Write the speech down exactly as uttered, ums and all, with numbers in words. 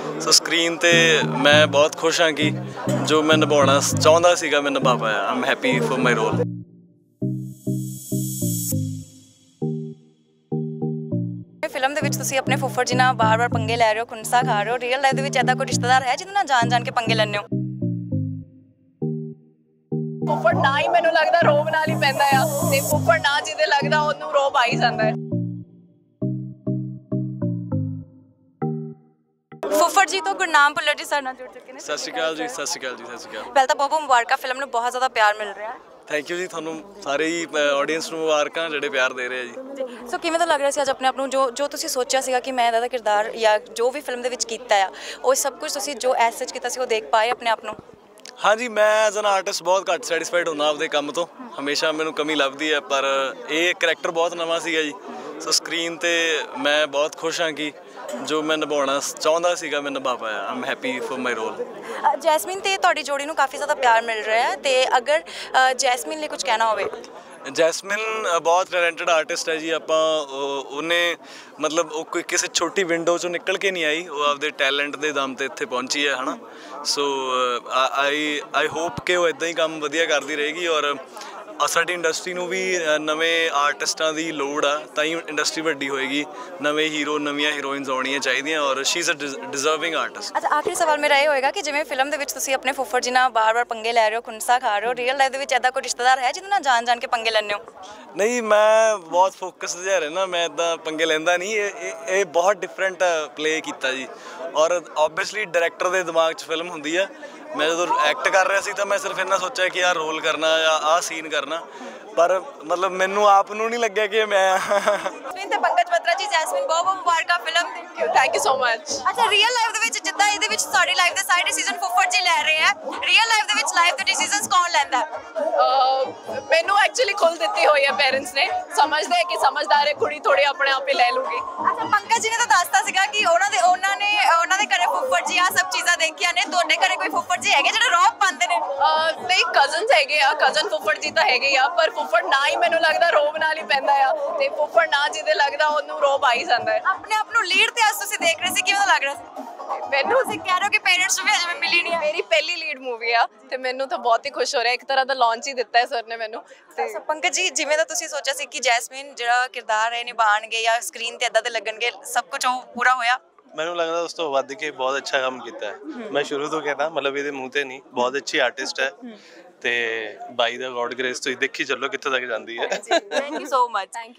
सो screen ते मैं बहुत खुश हाँ कि जो मैं निभाना चाहता सीगा मैं निभा पाया। I am happy for my role. Film ਦੇ ਵਿੱਚ ਤੁਸੀਂ ਆਪਣੇ ਫੁੱਫੜ ਜੀ ਨਾਲ ਬਾਰ-ਬਾਰ ਪੰਗੇ ਲੈ ਰਹੇ ਹੋ, ਖੁੰਸਾ ਖਾ ਰਹੇ ਹੋ। ਰੀਅਲ ਲਾਈਫ ਦੇ ਵਿੱਚ ਐਦਾ ਕੋਈ ਰਿਸ਼ਤੇਦਾਰ ਹੈ ਜਿਹਦੇ ਨਾਲ ਜਾਣ-ਜਾਣ ਕੇ ਪੰਗੇ ਲੈਂਦੇ ਹੋ? ਫੁੱਫੜ ਨਾ ਹੀ ਮੈਨੂੰ ਲੱਗਦਾ ਰੋਬ ਨਾਲ ਹੀ ਪੈਂਦਾ ਆ, ਤੇ ਫੁੱਫੜ ਨਾ ਜਿਹਦੇ ਲੱਗਦਾ ਉਹਨੂੰ ਰੋਬ ਆ ਹੀ ਜਾਂਦਾ ਹੈ। ਫੁੱਫੜ ਜੀ ਤੋਂ ਗੁਰਨਾਮ ਭੁੱਲਰ ਜੀ ਸਾਡੇ ਨਾਲ ਜੁੜ ਚੁੱਕੇ ਨੇ। ਸਤਿ ਸ਼੍ਰੀ ਅਕਾਲ ਜੀ, ਸਤਿ ਸ਼੍ਰੀ ਅਕਾਲ ਜੀ, ਸਤਿ ਸ਼੍ਰੀ ਅਕਾਲ। ਪਹਿਲਾਂ ਤਾਂ ਬਹੁਤ ਬਹੁਤ ਮੁਬਾਰਕਾਂ, ਫਿਲਮ ਨੂੰ ਬਹੁਤ ਜ਼ਿਆਦਾ ਪਿਆਰ ਮਿਲ ਰਿਹਾ ਹੈ। ਥੈਂਕ ਯੂ ਜੀ, ਤੁਹਾਨੂੰ ਸਾਰੇ ਹੀ ਆਡੀਅנס ਨੂੰ ਮੁਬਾਰਕਾਂ ਜਿਹੜੇ ਪਿਆਰ ਦੇ ਰਹੇ ਆ ਜੀ। ਸੋ ਕਿਵੇਂ ਦਾ ਲੱਗ ਰਿਹਾ ਸੀ ਅੱਜ ਆਪਣੇ ਆਪ ਨੂੰ, ਜੋ ਜੋ ਤੁਸੀਂ ਸੋਚਿਆ ਸੀਗਾ ਕਿ ਮੈਂ ਇਹਦਾ ਦਾ ਕਿਰਦਾਰ ਜਾਂ ਜੋ ਵੀ ਫਿਲਮ ਦੇ ਵਿੱਚ ਕੀਤਾ ਆ ਉਹ ਸਭ ਕੁਝ ਤੁਸੀਂ ਜੋ ਐਸ ਸੱਚ ਕੀਤਾ ਸੀ ਉਹ ਦੇਖ ਪਾਏ ਆਪਣੇ ਆਪ ਨੂੰ? हाँ जी, मैं एज एन आर्टिस्ट बहुत घट सैटिस्फाइड होना आपके काम तो, हमेशा मैनू कमी लभदी है, पर ये करैक्टर बहुत नवा सीगा जी। सो स्क्रीन ते मैं बहुत खुश हाँ कि जो मैं निभाना चाहता सीगा मैं निभा पाया। I am happy for my role. Jasmine ਤੇ ਤੁਹਾਡੀ ਜੋੜੀ ਨੂੰ ਕਾਫੀ ਜ਼ਿਆਦਾ ਪਿਆਰ ਮਿਲ ਰਿਹਾ ਹੈ, ਤੇ ਅਗਰ ਜੈਸਮੀਨ ਲਈ ਕੁਝ ਕਹਿਣਾ ਹੋਵੇ? ਜੈਸਮਿਨ ਬਹੁਤ ਟੈਲੈਂਟਡ ਆਰਟਿਸਟ ਹੈ ਜੀ। ਆਪਾਂ ਉਹਨੇ ਮਤਲਬ ਉਹ ਕੋਈ ਕਿਸੇ ਛੋਟੀ ਵਿੰਡੋ ਚੋਂ ਨਿਕਲ ਕੇ ਨਹੀਂ ਆਈ, ਉਹ ਆਪਦੇ ਟੈਲੈਂਟ ਦੇ ਦਮ ਤੇ ਇੱਥੇ ਪਹੁੰਚੀ ਹੈ, ਹੈ ਨਾ। ਸੋ ਆਈ ਆਈ ਹੋਪ ਕਿ ਉਹ ਇੱਦਾਂ ਹੀ ਕੰਮ ਵਧੀਆ ਕਰਦੀ ਰਹੇਗੀ, ਔਰ ਸਾਡੀ ਇੰਡਸਟਰੀ ਨੂੰ ਵੀ ਨਵੇਂ ਆਰਟਿਸਟਾਂ ਦੀ ਲੋੜ ਆ, ਤਾਂ ਹੀ ਇੰਡਸਟਰੀ ਵੱਡੀ ਹੋਏਗੀ। ਨਵੇਂ ਹੀਰੋ ਨਵੀਆਂ ਹੀਰੋਇਨਸ ਆਉਣੀਆਂ ਚਾਹੀਦੀਆਂ, ਔਰ she is a deserving artist. ਅੱਛਾ, ਆਖਰੀ ਸਵਾਲ ਮੇਰਾ ਇਹ ਹੋਏਗਾ ਕਿ ਜਿਵੇਂ ਫਿਲਮ ਦੇ ਵਿੱਚ ਤੁਸੀਂ ਆਪਣੇ ਫੁੱਫੜ ਜੀ ਨਾਲ ਬਾਰ-ਬਾਰ ਪੰਗੇ ਲੈ ਰਹੇ ਹੋ, ਖੁੰਸਾ ਖਾ ਰਹੇ ਹੋ, ਰੀਅਲ ਲਾਈਫ ਦੇ ਵਿੱਚ ਐਦਾ ਕੋਈ ਰਿਸ਼ਤੇਦਾਰ ਹੈ ਜਿਹਦੇ ਨਾਲ ਜਾਣ-ਜਾਣ ਕੇ ਪੰਗੇ ਲੈਂਦੇ ਹੋ? ਨਹੀਂ, ਮੈਂ ਬਹੁਤ ਫੋਕਸਡ ਜਿਹਾ ਰਹਿਣਾ, ਮੈਂ ਇੱਦਾਂ ਪੰਗੇ ਲੈਂਦਾ ਨਹੀਂ। ਇਹ ਇਹ ਬਹੁਤ ਡਿਫਰੈਂਟ ਪਲੇ ਕੀਤਾ ਜੀ, ਔਰ ਓਬਵੀਅਸਲੀ ਡਾਇਰੈਕਟਰ ਦੇ ਦਿਮਾਗ 'ਚ ਫਿਲਮ ਹੁੰਦੀ ਆ। ਮੈਂ ਜਦੋਂ ਐਕਟ ਕਰ ਰਿਹਾ ਸੀ ਤਾਂ ਮੈਂ ਸਿਰਫ ਇੰਨਾ ਸੋਚਿਆ ਕਿ ਆਹ ਰੋਲ ਕਰਨਾ ਜਾਂ ਆਹ ਸੀਨ ਕਰਨਾ, ਪਰ ਮਤਲਬ ਮੈਨੂੰ ਆਪ ਨੂੰ ਨਹੀਂ ਲੱਗਿਆ ਕਿ ਮੈਂ ਜੈਸਮੀਨ ਤੇ ਪੰਕਜ ਬੱਤਰਾ ਜੀ, ਜੈਸਮੀਨ ਬਹੁਤ ਬਹੁਤ ਮੁਬਾਰਕਾਂ ਫਿਲਮ ਦੀ। Thank you so much. ਅੱਛਾ, ਰੀਅਲ ਲਾਈਫ ਦੇ ਵਿੱਚ ਜਿੱਦਾਂ ਇਹਦੇ ਵਿੱਚ ਸਾਡੀ ਲਾਈਫ ਦੇ ਸਾਰੇ ਡਿਸੀਜਨ ਫੁੱਫੜ ਜੀ ਲੈ ਰਹੇ ਆ, ਰੀਅਲ ਲਾਈਫ ਦੇ ਵਿੱਚ ਲਾਈਫ ਦੇ ਡਿਸੀਜਨਸ ਕੌਣ ਲੈਂਦਾ? ਮੈਨੂੰ ਐਕਚੁਅਲੀ ਖੁੱਲ ਦਿੱਤੀ ਹੋਈ ਹੈ ਪੇਰੈਂਟਸ ਨੇ, ਸਮਝਦੇ ਕਿ ਸਮਝਦਾਰ ਹੈ ਕੁੜੀ ਥੋੜੀ ਆਪਣੇ ਆਪ ਹੀ ਲੈ ਲੂਗੀ। ਅੱਛਾ, ਪੰਕਜ ਜੀ ਨੇ ਤਾਂ ਦੱਸਤਾ ਸੀਗਾ ਕਿ ਉਹਨਾਂ ਦੇ ਉਹਨਾਂ ਨੇ ਉਹਨਾਂ ਦੇ ਘਰੇ ਫੁੱਫੜ ਜੀ ਆ ਸਭ ਚੀਜ਼ਾਂ ਦੇਖੀਆਂ ਨੇ। ਤੁਹਾਡੇ ਘਰੇ ਕੋਈ ਫੁੱਫੜ ਜੀ ਹੈਗੇ ਜਿਹੜੇ ਰੌਬ ਪਾਉਂਦੇ ਨੇ? ਨਹੀਂ, ਕਜ਼ਨਸ ਹੈਗੇ ਆ, ਕਜ਼ਨ ਫੁੱਫੜ ਜੀ ਤਾਂ ਹੈਗੇ ਆ, ਪਰ ਫੁੱਫੜ ਨਾ ਹੀ ਮੈਨੂੰ ਲੱਗਦਾ ਰੋਬ ਨਾਲ ਹੀ ਪੈਂਦਾ ਆ, ਤੇ ਫੁੱਫੜ ਨਾ ਜਿਹਦੇ ਲੱਗਦਾ ਉਹਨੂੰ ਰੋਬ ਆ ਹੀ ਜਾਂਦਾ ਹੈ। ਆਪਣੇ ਆਪ ਨੂੰ ਲੀਡ ਤੇ ਅੱਜ ਤੁਸੀਂ ਦੇਖ ਰਹੇ ਸੀ, ਕਿਵੇਂ ਦਾ ਲੱਗ ਰਿਹਾ ਸੀ? ਮੈਨੂੰ ਤੁਸੀਂ ਕਹਿ ਰਹੇ ਹੋ ਕਿ ਪੇਰੈਂਟਸ ਨੂੰ ਵੀ ਅਜੇ ਮਿਲੀ ਨਹੀਂ ਹੈ। ਮੇਰੀ ਪਹਿਲੀ ਲੀਡ ਮੂਵੀ ਆ, ਤੇ ਮੈਨੂੰ ਤਾਂ ਬਹੁਤ ਹੀ ਖੁਸ਼ ਹੋ ਰਿਹਾ, ਇੱਕ ਤਰ੍ਹਾਂ ਦਾ ਲਾਂਚ ਹੀ ਦਿੱਤਾ ਹੈ ਸਰ ਨੇ ਮੈਨੂੰ। ਤੇ ਪੰਕਜ ਜੀ, ਜਿਵੇਂ ਦਾ ਤੁਸੀਂ ਸੋਚਿਆ ਸੀ ਕਿ ਜੈਸਮੀਨ ਜਿਹੜਾ ਕਿਰਦਾਰ ਹੈ ਨਿਭਾਣਗੇ ਜਾਂ ਸਕਰੀਨ ਤੇ ਇਦਾਂ ਦੇ ਲੱਗਣਗੇ, ਸਭ ਕੁਝ ਉਹ ਪੂਰਾ ਹੋਇਆ? ਮੈਨੂੰ ਲੱਗਦਾ ਉਸ ਤੋਂ ਵੱਧ ਕੇ ਬਹੁਤ ਅੱਛਾ ਕੰਮ ਕੀਤਾ ਹੈ। ਮੈਂ ਸ਼ੁਰੂ ਤੋਂ ਕਹਿੰਦਾ, ਮਤਲਬ ਇਹਦੇ ਮੂੰਹ ਤੇ ਨਹੀਂ, ਬਹੁਤ ਅੱਛੀ ਆਰਟਿਸਟ ਹੈ, ਤੇ ਬਾਈ ਦਾ ਗੋਡ ਗ੍ਰੇਸ ਤੁਸੀਂ ਦੇਖੀ ਚੱਲੋ ਕਿੱਥੇ ਤੱਕ ਜਾਂਦੀ ਹੈ। Thank you so much.